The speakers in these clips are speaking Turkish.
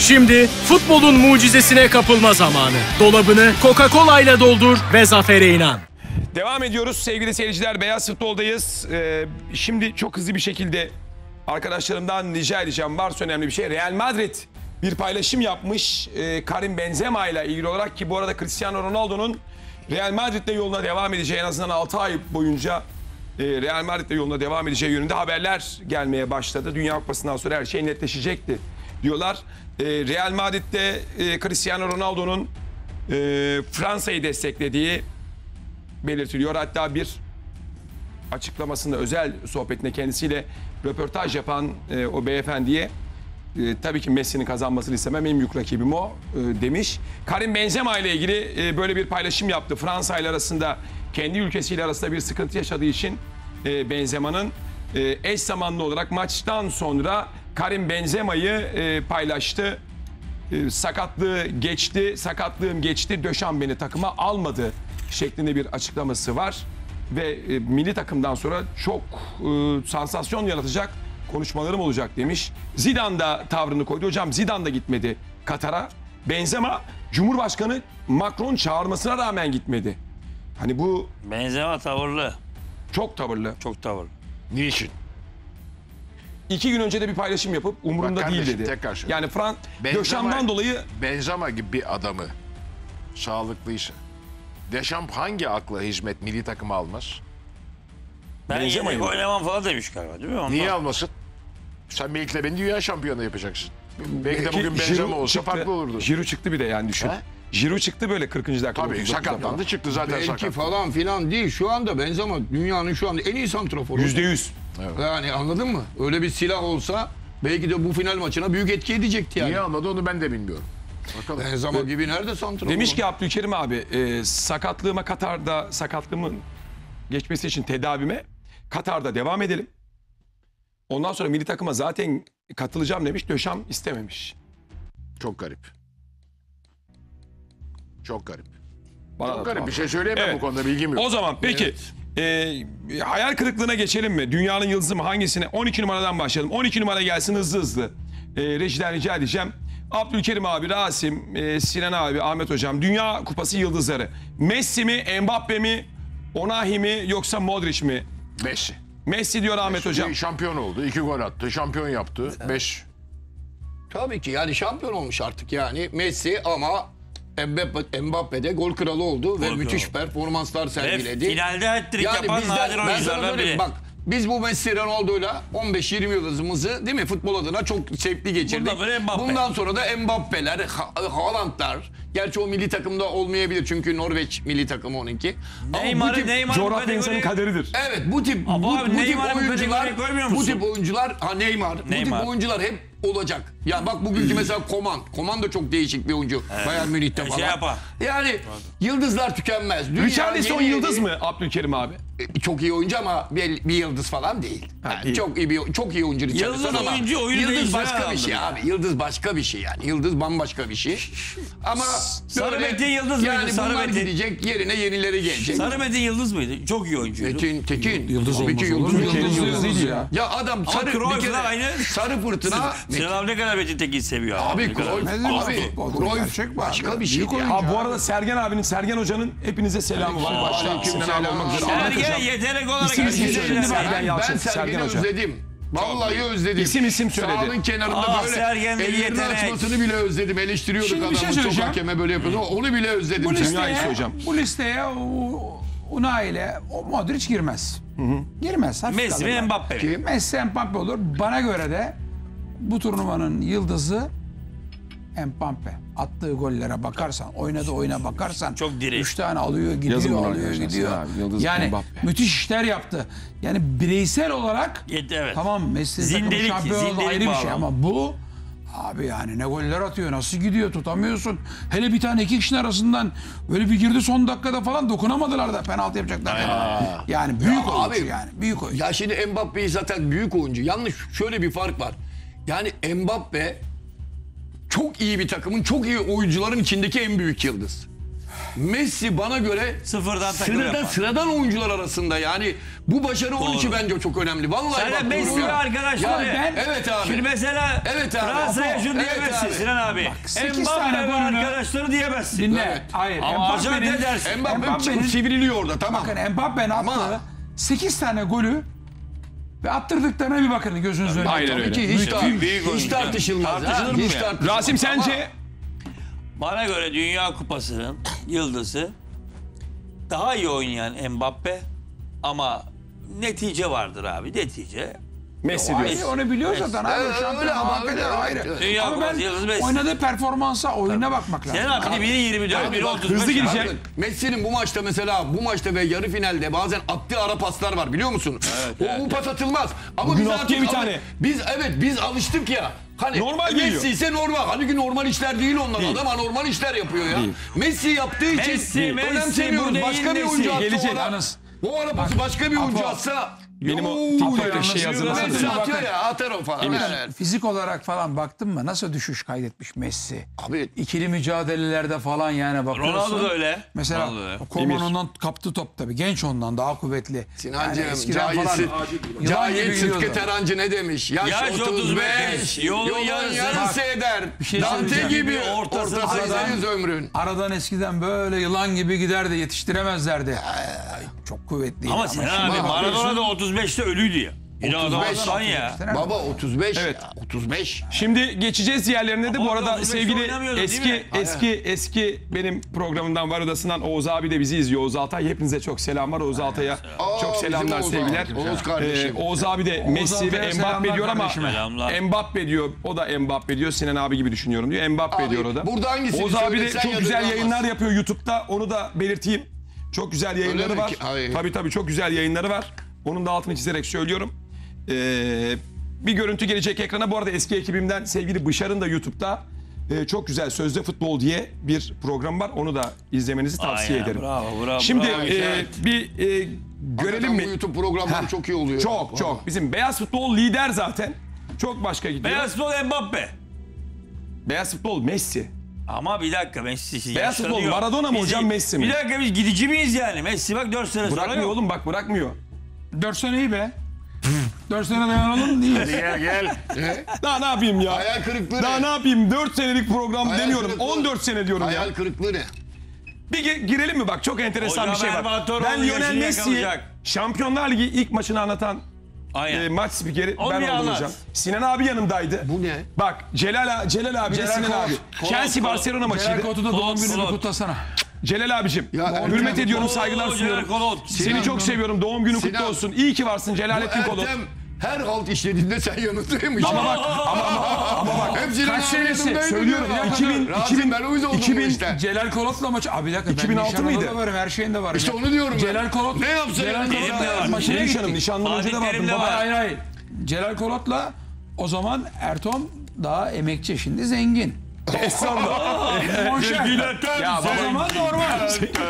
Şimdi futbolun mucizesine kapılma zamanı. Dolabını Coca-Cola ile doldur ve zafere inan. Devam ediyoruz sevgili seyirciler. Beyaz Futbol'dayız. Şimdi çok hızlı bir şekilde arkadaşlarımdan rica edeceğim. Varsa önemli bir şey. Real Madrid bir paylaşım yapmış. Karim Benzema ile ilgili olarak ki bu arada Cristiano Ronaldo'nun Real Madrid'le yoluna devam edeceği, en azından 6 ay boyunca Real Madrid'le yoluna devam edeceği yönünde haberler gelmeye başladı. Dünya Kupası'ndan sonra her şey netleşecekti diyorlar. Real Madrid'de Cristiano Ronaldo'nun Fransa'yı desteklediği belirtiliyor. Hatta bir açıklamasında, özel sohbetinde kendisiyle röportaj yapan o beyefendiye tabii ki Messi'nin kazanmasını istemem, en büyük rakibim o demiş. Karim Benzema ile ilgili böyle bir paylaşım yaptı. Fransa ile arasında, kendi ülkesiyle arasında bir sıkıntı yaşadığı için Benzema'nın eş zamanlı olarak maçtan sonra Karim Benzema'yı paylaştı. Sakatlığım geçti, Döşan beni takıma almadı şeklinde bir açıklaması var. Ve milli takımdan sonra çok sansasyon yaratacak konuşmalarım olacak demiş. Zidane da tavrını koydu. Hocam Zidane da gitmedi Katar'a. Benzema Cumhurbaşkanı Macron çağırmasına rağmen gitmedi. Hani bu... Benzema tavırlı. Çok tavırlı. Çok tavırlı. Niçin? 2 gün önce de bir paylaşım yapıp umurumda Bak değil kardeşim, dedi. tekrar söyle. Yani Döşan'dan dolayı... Benzema gibi bir adamı sağlıklıysa Deşamp hangi akla hizmet milli takıma almaz? Ben Benzema'yı yedek mı? oynamam falan demiş galiba değil mi? Ondan. Niye almasın? Sen belki de beni dünya şampiyonu yapacaksın. Belki de bugün Benzema olsa farklı olurdu. Giroud çıktı bir de yani düşün. He? Giroud çıktı böyle 40. dakikada. Tabii 39'da falan. sakatlandı, çıktı zaten Belki sakat. falan filan değil. Şu anda Benzema dünyanın şu anda en iyi santraforu. %100. Yani anladın mı? Öyle bir silah olsa belki de bu final maçına büyük etki edecekti yani. Niye almadı onu ben de bilmiyorum. Bakalım. Benzema gibi nerede santrafor? Demiş ki Abdülkerim abi, sakatlığımın geçmesi için tedavime Katar'da devam edelim. Ondan sonra milli takıma zaten katılacağım demiş. Döşam istememiş. Çok garip. Çok garip. Bana da Çok garip. tuhaf. Bir şey söyleyemem Evet. bu konuda, bilgim yok. O zaman peki hayal kırıklığına geçelim mi? Dünyanın yıldızı mı? Hangisine? 12 numaradan başlayalım. 12 numara gelsin hızlı hızlı. Rejiden rica edeceğim. Abdülkerim abi, Rasim, Sinan abi, Ahmet hocam. Dünya Kupası yıldızları. Messi mi, Mbappe mi, Onahi mi yoksa Modric mi? Messi. Messi diyor Ahmet hocam. Şampiyon oldu. 2 gol attı. Şampiyon yaptı. 5. Tabii ki yani şampiyon olmuş artık yani Messi ama Mbappe de gol kralı oldu ve kralı. müthiş performanslar Ve sergiledi. finalde hat-trick Yani yapan nadir ben sana oyunculardan söyleyeyim biri. bak biz bu Messi Ronaldo'yla 15-20 yılımızı değil mi futbol adına çok zevkli geçirdik. Bundan böyle Mbappe. Bundan sonra da Mbappe'ler, Haaland'lar. Gerçi o milli takımda olmayabilir çünkü Norveç milli takımı onunki. Ama bu tip- Neymar'ı Coğrafya insanın kaderidir. Evet bu tip Abi bu tip Neymar'ı bu oyuncular kategoriye koymuyor bu musun? tip oyuncular Neymar bu Neymar. tip oyuncular hep olacak. Ya bak bugünkü mesela Koman da çok değişik bir oyuncu. Bayern Münih'te falan. yapar. Yani yıldızlar tükenmez. Dünya Richarlison yeni- yıldız mı Abdülkerim abi? Çok iyi oyuncu ama bir yıldız falan değil. Yani değil. çok iyi oyuncu Richarlison Yıldız ama oyuncu, oyunu yıldız değiştiren başka bir şey adamdır. abi. Yıldız başka bir şey yani. Yıldız bambaşka bir şey. Ama Sarı böyle- Metin yıldız mıydı? Yani Sarı bunlar Metin. gidecek yerine yenileri gelecek. Sarı Metin yıldız mıydı? Çok iyi oyuncuydu. Tekin. Yıldız Tabii ki olmaz olur mu? yıldız. Yıldızıydı ya. Ya adam sarı Cruyff bir kere da aynı. sarı fırtına. Sinan abi ne kadar Metin Tekin seviyor. Abi Ne kadar- Cruyff başka bir şey. Ha bu arada Sergen Hoca'nın hepinize selamı var. Başta Aleyküm Sinan selam. abi olmak üzere. Ahmet Sergen hocam. yetenek olarak İsim herkes söyle. söyler. Sergen Ben Yalçın, Sergen'i Sergen Hoca. özledim. Vallahi özledim. İsim söyledi. Sağının kenarında Ah, böyle Sergen de ellerini yetenek. açmasını bile özledim. Eleştiriyorduk Şimdi bir adamı. şey Çok söyleyeceğim. hakeme böyle yapıyordu. Onu bile özledim. Bu Dünya listeye, iyisi hocam. bu listeye Unai ile Modric girmez. Girmez. hafif Messi mi kalırlar. Mbappe mi? Messi Mbappe olur. Bana göre de bu turnuvanın yıldızı Mbappe. Attığı gollere bakarsan, oynadığı oyuna bakarsan Çok diri. 3 tane alıyor, gidiyor, Yazın bunu alıyor, arkadaşlar. gidiyor. Sinan abi, yıldız Yani Mbappe. müthiş işler yaptı. Yani bireysel olarak Evet. tamam Messi Zindelik, şampiyon oldu zindelik ayrı bir şey bağlam. ama bu abi yani ne goller atıyor, nasıl gidiyor, tutamıyorsun. Hele bir tane iki kişinin arasından böyle bir girdi son dakikada falan dokunamadılar da penaltı yapacaklar. Yani büyük oyuncu abi, yani büyük oyuncu. Ya şimdi Mbappe'yi zaten büyük oyuncu. Yalnız şöyle bir fark var. Yani Mbappe çok iyi bir takımın, çok iyi oyuncuların içindeki en büyük yıldız. Messi bana göre Sıfırdan takım yapar. sıradan oyuncular arasında yani bu başarı onun için bence çok önemli. Vallahi Sen de bak Messi diyorum ve ya. arkadaşları. Ya evet abi. Şimdi mesela Evet abi. Fransa'ya şunu Evet diyemezsin abi. Sinan abi. 8 tane Mbappe ve golünü- arkadaşları diyemezsin. Dinle. Evet. Hayır. Ama Arjantin dersin. Mbappe Mbappe'nin- sivriliyor orada tamam. Bakın Mbappe'nin Ama- attığı 8 tane golü ve attırdıklarına bir bakın gözünüzün önünde. Aynen Tabii öyle. ki Büyük hiç oyuncu. tartışılmaz. Tartışılır ha, mı hiç ya? tartışılmaz. Rasim Ama- sence? Bana göre Dünya Kupası'nın yıldızı daha iyi oynayan Mbappe ama netice vardır abi. Netice. Messi Hayır, diyorsun. onu biliyor zaten abi. Evet, Şampiyon öyle ama muhabbeti öyle, ayrı. evet. Dünya Ama Kupası yıldızı ben Messi. oynadığı performansa, oyuna bakmak lazım. Sen abi biri 24, biri 35. hızlı gidecek. Bakın, Messi'nin bu maçta mesela bu maçta ve yarı finalde bazen attığı ara paslar var biliyor musun? O pas atılmaz. Ama Bugün biz attı artık bir tane. biz alıştık ya. Hani Normal Messi geliyor. ise normal. Halbuki normal işler değil onlar. Adam anormal işler yapıyor ya. Messi yaptığı için Messi, önemsemiyoruz. bu değil Başka bir Messi. oyuncu atsa Gelecek. o ara- Yalnız o ara pası başka bir oyuncu Apo. atsa Benim o yoo, TikTok'ta yalnız şey hazırlasana. Messi ya. atıyor ya atar o falan. Yani. fizik olarak falan baktın mı nasıl düşüş kaydetmiş Messi? Abi İkili mücadelelerde falan yani bakıyorsun. Ronaldo da öyle. Mesela Ronaldo da öyle. Koman'ından kaptı top tabii. Genç ondan daha kuvvetli. Sinancığım, eskiden Cahil falan yılan Cahil gibi Sıtkı gidiyordu. Terancı ne demiş? Yaş, Yaş 35, yolun yarısı. eder. şey Dante söyleyeceğim. gibi Ortası ortası yüz ömrün. Aradan eskiden böyle yılan gibi giderdi, yetiştiremezlerdi. Çok kuvvetliydi. Ama Sinan abi şimdi Maradona da 35'te ölüydü ya. Yine adam 35. aslan ya. Baba 35. Evet. 35. Şimdi geçeceğiz diğerlerine de. Ama Bu arada 35'te sevgili oynamıyordu, değil mi? eski benim programımdan Var Odası'ndan Oğuz abi de bizi izliyor. Oğuz Altay. Hepinize çok selamlar. Oğuz Altay'a çok bizim selamlar, Oğuz sevgiler. abi. Oğuz kardeşim. Oğuz abi de Messi Altay'a ve selamlar Mbappe diyor ama kardeşime. Selamlar. Mbappe diyor. O da Mbappe diyor. Sinan abi gibi düşünüyorum diyor. Mbappe Abi, diyor o da. burada hangisini Oğuz abi de söylesen çok ya güzel duyulmaz. yayınlar yapıyor YouTube'da. Onu da belirteyim. Çok güzel yayınları Öyle mi var. ki? Hayır. Tabii çok güzel yayınları var. Onun da altını çizerek söylüyorum. Bir görüntü gelecek ekrana. Bu arada eski ekibimden sevgili Bışar'ın da YouTube'da çok güzel Sözde Futbol diye bir program var. Onu da izlemenizi tavsiye Aynen, ederim. bravo. Şimdi bravo. görelim Hakikaten mi? Bu YouTube programları çok iyi oluyor. Çok. Bizim Beyaz Futbol lider zaten. Çok başka gidiyor. Beyaz futbol Mbappe. Beyaz Futbol Messi. Ama bir dakika Messi Beyaz futbol yaşlanıyor. Maradona mı hocam, Messi mi? Bir dakika biz gidici miyiz yani? Messi bak 4 sene sonra Bırakmıyor yok. oğlum, bak bırakmıyor. 4 sene iyi be. 4 sene dayanalım değil. Gel. Daha ne yapayım ya? Hayal kırıklığı Daha ne? ne yapayım? 4 senelik program Hayal demiyorum. kırıklığı. 14 sene diyorum ya. Hayal kırıklığı ne? Bir girelim mi? Bak çok enteresan Hocam bir şey var. Erman Toroğlu Ben Lionel yaşını Messi'yi yakalayacak. Şampiyonlar Ligi ilk maçını anlatan Aynen. maç spikeri Onu ben bir oldum anlat. hocam. Sinan abi yanımdaydı. Bu ne? Bak Celal abi, Celal Sinan Kolat. abi. Chelsea Barcelona Celal maçıydı. Kotu da doğum Kolot, gününü Kolot. kutlasana. Celal abicim, Ya hürmet Ertem, ediyorum, Oo, saygılar Celal sunuyorum. Kolot. Seni çok seviyorum. Doğum günün kutlu Sinan. olsun. İyi ki varsın Celalettin Kolot. Ertem her halt işlediğinde sen yanındaymış. Ama bak, ama bak. Hep Kaç senesi? Söylüyorum ya, 2000 Rasim ben uyuz oldum 2000 bu işte. Celal Kolot'la maçı. Abi bir dakika. 2006 ben mıydı? nişanında da varım. Her şeyinde varım. İşte ya. onu diyorum ben. Celal Kolot. Ne yapsa Celal yanında Terim de Kolot'la var. maçına Nişanım, gittik. nişandan önce de Fatih vardım Terim de baba. var. Hayır. Celal Kolot'la o zaman Ertom daha emekçi, şimdi zengin. Estağfurullah. Monşer. Ya O zaman normal.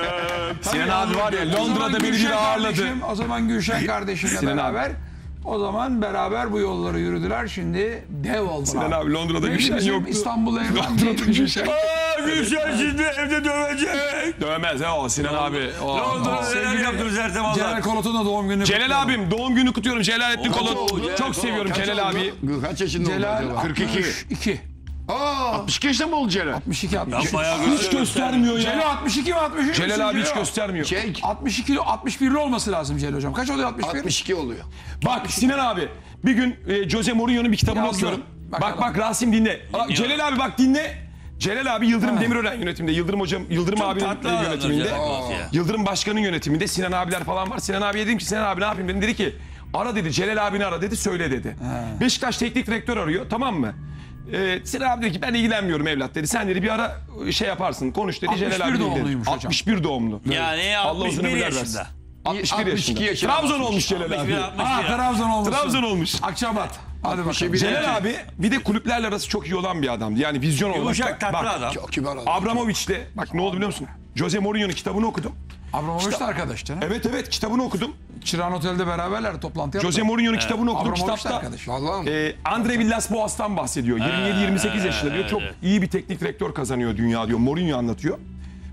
Sinan abi var ya, O zaman Londra'da beni Gülşen bir ağırladı. kardeşim, o zaman Gülşen kardeşimle Sinan abi. beraber o zaman beraber bu yolları yürüdüler. Şimdi dev oldular. Sinan abi, Londra'da Neydi Gülşen bizim yoktu. İstanbul'da Londra'da evlendiği Gülşen. Gülşen şimdi evde dövecek. Dövmez ha o Sinan abi. Londra'da neler yaptınız Ertem Celal Allah. Kolot'un da doğum günü. Celal abim doğum günü kutluyorum. Celalettin Kolot. Celal Çok Kolot. seviyorum Celal abi. Kaç yaşında oldu Celal acaba? 42. 62. Aa, 62 yaşında mı oldu Celal? 62 63. Bayağı Hiç göstermiyor Celal ya. 62 mi 63 mi? Celal abi hiç Celal? göstermiyor. çek. 62 61'li olması lazım Celal hocam. Kaç oluyor 61? 62 oluyor. Bak Sinan abi, bir gün Jose Mourinho'nun bir kitabını Yazdım. okuyorum. Bakalım. Bak Rasim dinle. Celal abi bak dinle. Celal abi Yıldırım Demirören yönetiminde. Yıldırım hocam, Yıldırım abinin tatlı adamdır yönetiminde. Celal Kolot ya. Yıldırım başkanın yönetiminde. Sinan abiler falan var. Sinan abiye dedim ki Sinan abi ne yapayım dedim. Dedi ki ara dedi, Celal abini ara dedi, söyle dedi. Beşiktaş teknik direktör arıyor, tamam mı? Sinan abi dedi ki ben ilgilenmiyorum evlat dedi. Sen dedi bir ara şey yaparsın, konuş dedi. 61 Celal abi dedi. doğumluymuş hocam. 61 doğumlu. Yani Allah uzun 61 ömürler versin. yaşında. 61 62 yaşında. yaşına Trabzon basmış. olmuş Celal 61, abi. 61. Ha Trabzon olmuş. Trabzon olmuş. Akçabat. Hadi bakalım. 61. Celal abi bir de kulüplerle arası çok iyi olan bir adamdı. Yani vizyon olarak. Yumuşak tatlı Bak, adam. Çok kibar adam. Abramovich'le bak ne oldu biliyor musun? Jose Mourinho'nun kitabını okudum. Abramovich de arkadaş canım. Evet kitabını okudum. Çırağan Otel'de beraberler toplantı yaptılar. Jose Mourinho'nun kitabını okudum. Abramovich de Kitapta arkadaş. Vallahi. Andre Villas-Boas'tan bahsediyor. 27-28 yaşında diyor. Çok iyi bir teknik direktör kazanıyor dünya diyor. Mourinho anlatıyor.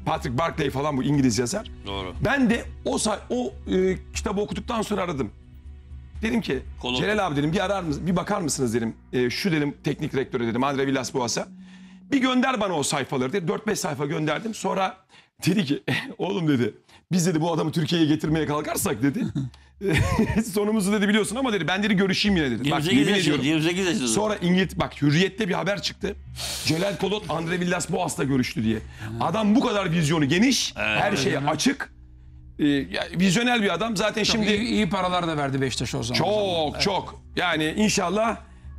Patrick Barclay falan, bu İngiliz yazar. Doğru. Ben de o kitabı okuduktan sonra aradım. Dedim ki Kolon. Celal abi dedim, bir bakar mısınız dedim. Şu dedim teknik direktörü dedim, Andre Villas-Boas'a. Bir gönder bana o sayfaları dedi. 4-5 sayfa gönderdim. Sonra dedi ki oğlum dedi, biz dedi bu adamı Türkiye'ye getirmeye kalkarsak dedi. Sonumuzu dedi biliyorsun ama dedi, ben dedi görüşeyim yine dedi. Bak 28 yemin yaşında. ediyorum. 28 yaşında. Sonra bak Hürriyet'te bir haber çıktı. Celal Kolot Andre Villas-Boas'la görüştü diye. Adam bu kadar vizyonu geniş, her şeye açık. Vizyonel bir adam. Zaten şimdi iyi paralar da verdi Beşiktaş o zaman. çok. Yani inşallah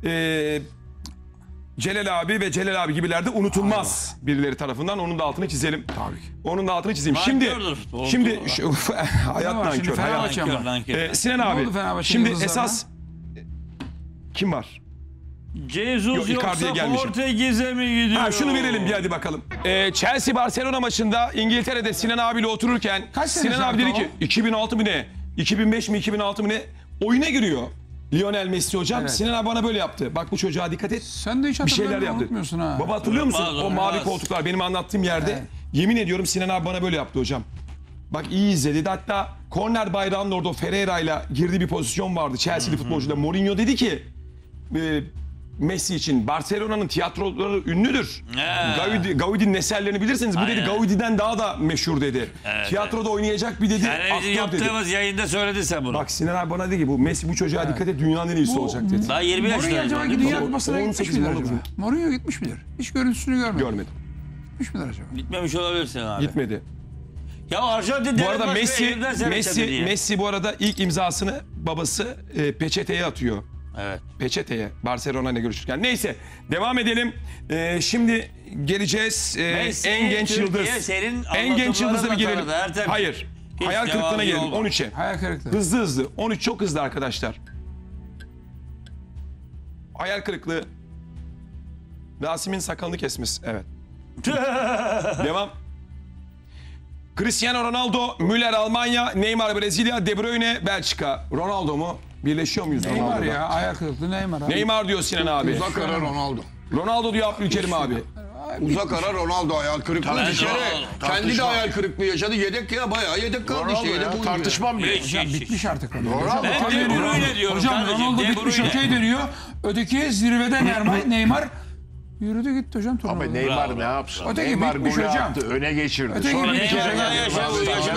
Celal abi ve Celal abi gibiler de unutulmaz birileri tarafından. Onun da altını çizelim. Tabii ki. Onun da altını çizeyim. Nankördür. Şimdi hayat Var, şimdi nankör. Fenerbahçe Hayat. var. Nankör. Sinan Ne abi. oldu Fenerbahçe Şimdi yıldızlarına? esas kim var? Jesus Yok, Icardi'ye yoksa gelmişim. Portekiz'e mi gidiyor? Ha, şunu verelim bir hadi bakalım. Chelsea-Barcelona maçında İngiltere'de Sinan abiyle otururken Kaç sene Sinan abi dedi zaten ki 2006 mı ne? 2005 mi 2006 mı ne? Oyuna giriyor. Lionel Messi hocam. Evet. Sinan abi bana böyle yaptı. Bak bu çocuğa dikkat et. Sen de hiç Bir şeyler hatırlamıyorsun, yaptı. unutmuyorsun ha. Baba hatırlıyor musun? Unutmaz, O mavi unutmaz. koltuklar benim anlattığım yerde. Yemin ediyorum Sinan abi bana böyle yaptı hocam. Bak iyi izle dedi. Hatta korner bayrağının orada o Ferreira'yla girdiği bir pozisyon vardı. Chelsea'li futbolcuda. Mourinho dedi ki Messi için Barcelona'nın tiyatroları ünlüdür. Gaudi'nin eserlerini bilirsiniz. Bu dedi Aynen. Gaudi'den daha da meşhur dedi. Tiyatroda oynayacak bir dedi. Yani bizim aktör dedi. yaptığımız yayında söyledin sen bunu. Bak Sinan abi bana dedi ki bu Messi bu çocuğa dikkat et, dünyanın en iyisi olacak dedi. Daha 20 Mourinho yaşındaydı. acaba değil mi? Dünya Kupası'na gitmiş 18 midir mi, acaba? 19 Mourinho gitmiş midir? Hiç görüntüsünü görmedim. Görmedim. Gitmiş midir acaba? Gitmemiş olabilirsin abi. Gitmedi. Ya Arjantin Bu arada Messi bu arada ilk imzasını babası peçeteye atıyor. Evet. Peçeteye. Barcelona ile görüşürken. Neyse devam edelim. Şimdi geleceğiz. Messi, En genç Türkiye yıldız. senin En genç yıldıza bir girelim. anlatılarına Ertem. Hayır. Hiç Hayal cevabı kırıklığına gelelim. olmadı. 13'e. Hayal kırıklığı. Hızlı. 13 çok hızlı arkadaşlar. Hayal kırıklığı. Rasim'in sakalını kesmiş. Evet. Devam. Cristiano Ronaldo, Müller Almanya, Neymar Brezilya, De Bruyne Belçika. Ronaldo mu? Birleşiyor muyuz Neymar Ronaldo'da? ya. Hayal kırıklığı Neymar abi. Neymar diyor Sinan abi. Uzak ara Ronaldo. Ronaldo diyor Abdülkerim abi. Uzak ara Ronaldo hayal kırıklığı. Ben Bir kere de- kendi de hayal kırıklığı yaşadı. Yedek ya bayağı yedek kaldı işte. Ronaldo Yedek ya, oyuncu. tartışmam bile. Hocam bitmiş artık Ronaldo. Ronaldo. Ben Hocam, De Bruyne diyorum Hocam kardeşim, Ronaldo De bitmiş, Bruyne. okey dönüyor. Öteki zirvede Neymar yürüdü gitti hocam. Ama turnuvada. Neymar ne yapsın? Öteki Neymar bitmiş golü hocam. attı, öne geçirdi. Öteki Sonra bitmiş bir kere hocam. geldi. Yaşa-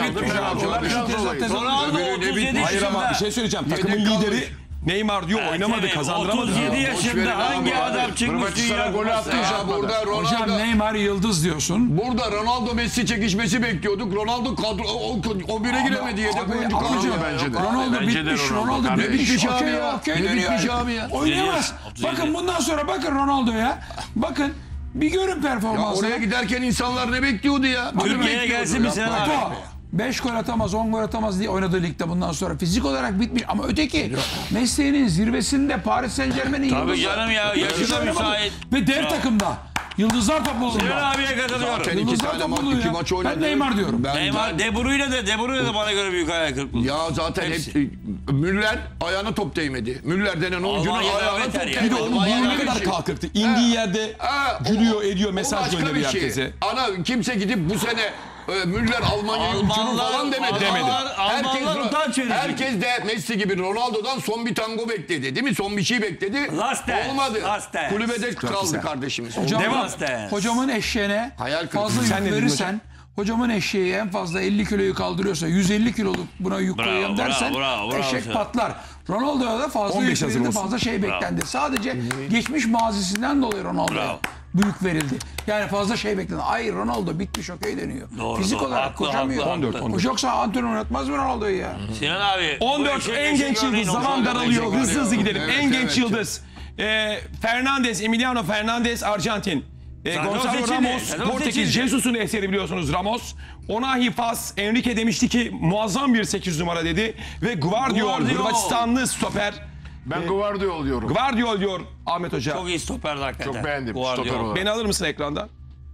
Ronaldo 37 Hayır ama bir yaşında. şey söyleyeceğim. Takımın Yedek kalmış. lideri Neymar diyor oynamadı, Ertem, kazandıramadı. 37 Boş yaşında verin hangi abi. adam çıkmış Hırvatistan'a dünya golü attı kupasına? Ya uzatmadan. burada Hocam Ronaldo. Neymar yıldız diyorsun. Burada Ronaldo Messi çekişmesi bekliyorduk. Ronaldo kadro o bire giremedi. Yedek oyuncu Ama kaldı. hocam bence de. Ronaldo Bence de bitmiş. Ronaldo Ronaldo kardeşim. bitmiş. Bitmiş abi Okey ya. okey Ne dönüyor. bitmiş abi ya? Oynayamaz. 37. Bakın bundan sonra bakın Ronaldo'ya. Bakın bir görün Ya performansını. oraya giderken insanlar ne bekliyordu ya? Türkiye'ye gelsin mi Sinan abi? 5 gol atamaz, 10 gol atamaz diye oynadığı ligde bundan sonra fizik olarak bitmiş. Ama öteki mesleğinin zirvesinde Paris Saint-Germain'in Tabii yıldızı. canım ya, yaşı da müsait. Ve dev takımda. Yıldızlar Sinan topluluğunda. abiye katılıyorum. Zaten iki Yıldızlar tane topluluğu iki ya. maç Ben oynadı. Neymar diyorum. Neymar, De Bruyne de bana göre büyük hayal kırıklığı. Ya zaten Hepsi. hep Müller ayağına top değmedi. Müller denen oyuncunun Almanya'da ayağına beter top ya. değmedi. Bir de onun Almanya'da burnu ne bir kadar şey. kalkıktı. İndiği yerde Ha, gülüyor, o- ediyor, o mesaj başka gönderiyor bir şey. herkese. Ana kimse gidip bu sene Müller Almanya uçurur falan demedi. Almanlar utanç verici. Herkes de Messi gibi Ronaldo'dan son bir tango bekledi değil mi? Son bir şey bekledi. Last dance, Olmadı. last dance. Kulübede kaldı kardeşimiz. Devam. Hocamın eşeğine Hayal kırıklığı. fazla Sen ne yük dedin verirsen, hocamın eşeği en fazla 50 kiloyu kaldırıyorsa 150 kiloluk buna yük Bravo, koyayım bravo, dersen bravo eşek sen. patlar. Ronaldo'ya da fazla 15 yük hazır verildi, olsun. fazla şey beklendi. Sadece geçmiş mazisinden dolayı Ronaldo'ya Bravo. büyük verildi. Yani fazla şey beklendi. Ay Ronaldo bitmiş okey deniyor. Doğru, Fizik doğru. olarak Haklı, koşamıyor. haklı, 14, 14. Yoksa antrenör oynatmaz mı Ronaldo'yu ya? Sinan abi. 14 en genç yıldız. Zaman daralıyor. Hızlı hızlı gidelim. Evet, En genç evet. yıldız. Fernandes, Emiliano Fernandes, Arjantin. Gonzalo seçildi. Ramos, Zaten Portekiz. seçildi. Jesus'un eseri biliyorsunuz Ramos. Onahi Fas, Enrique demişti ki muazzam bir 8 numara dedi. Ve Guardiol, Guardiol. Hırvatistanlı stoper. Ben Guardiol diyorum. Guardiol diyor Ahmet Hoca. Çok iyi stoperdi hakikaten. Çok beğendim Guardiola. stoper olarak. Beni alır mısın ekrandan?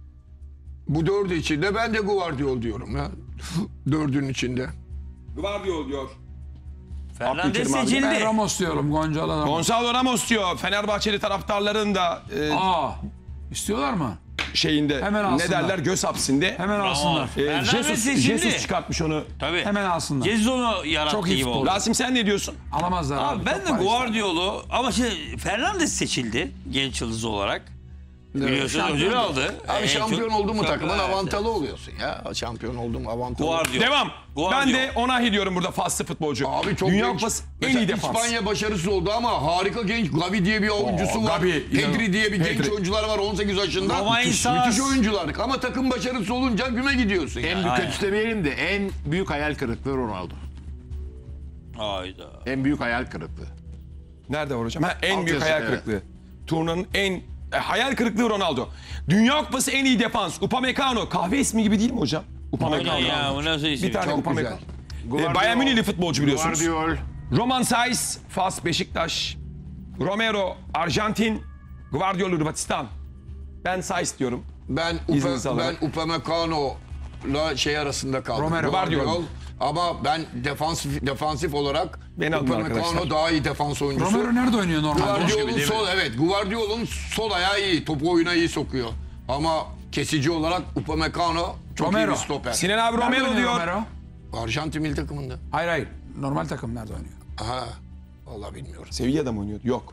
Bu dördü içinde ben de Guardiol diyorum ya. Dördünün içinde. Guardiol diyor. Fernandes Abdülkerim abi. seçildi. Ben Ramos diyorum. Gonzalo Ramos. Gonzalo Ramos diyor. Fenerbahçeli taraftarların da Aa, istiyorlar mı? şeyinde Hemen ne alsınlar. derler göz hapsinde. Hemen alsınlar. Jesus çıkartmış onu. Tabii. Hemen alsınlar. Jesus onu yarattı Çok iyi gibi futbol. oldu. Rasim sen ne diyorsun? Alamazlar abi. Abi ben Çok de para ister. Guardiola'u ama şimdi Fernandes seçildi genç yıldız olarak. Biliyorsun ödül aldı. Abi En şampiyon çok- oldu mu çok- takımın evet. avantalı oluyorsun ya. Şampiyon oldu mu avantalı. Guardiola. Devam. Guardiola. Ben de Onahi diyorum burada faslı futbolcu. Abi çok Dünya genç. Kupası en Mesela iyi defans. İspanya başarısız oldu ama harika genç. Gavi diye bir oyuncusu var. Gavi, Pedri diye bir genç Pedri. oyuncular var 18 yaşında. Romain Müthiş, Sars. müthiş oyuncular. Ama takım başarısız olunca güme gidiyorsun ya. En büyük kötü demeyelim de en büyük hayal kırıklığı Ronaldo. Hayda. En büyük hayal kırıklığı. Nerede var hocam? Ha, en Alt büyük yazı, hayal evet. kırıklığı. Turnuvanın en hayal kırıklığı Ronaldo. Dünya Kupası en iyi defans. Upamecano. Kahve ismi gibi değil mi hocam? Upamecano. Aynen ya bu nasıl isim? Bir tane Çok Upamecano. güzel. Bayern Münihli futbolcu biliyorsunuz. Guardiol. Roman Saiz, Fas Beşiktaş. Romero, Arjantin. Guardiola, Hırvatistan. Ben Saiz diyorum. Ben İzninizi alarak. Upamecano'la şey arasında kaldım. Romero. Guardiol. Ama ben defansif olarak Beni alın arkadaşlar. Upamecano daha iyi defans oyuncusu. Romero nerede oynuyor normalde? Guardiol'un sol ayağı iyi. Topu oyuna iyi sokuyor. Ama kesici olarak Upamecano çok Romero. iyi bir stoper. Sinan abi Nerede Romero oynuyor diyor. Romero? Arjantin milli takımında. Hayır. Normal takım nerede oynuyor? Aha. Vallahi bilmiyorum. Sevilla'da mı oynuyordu? Yok.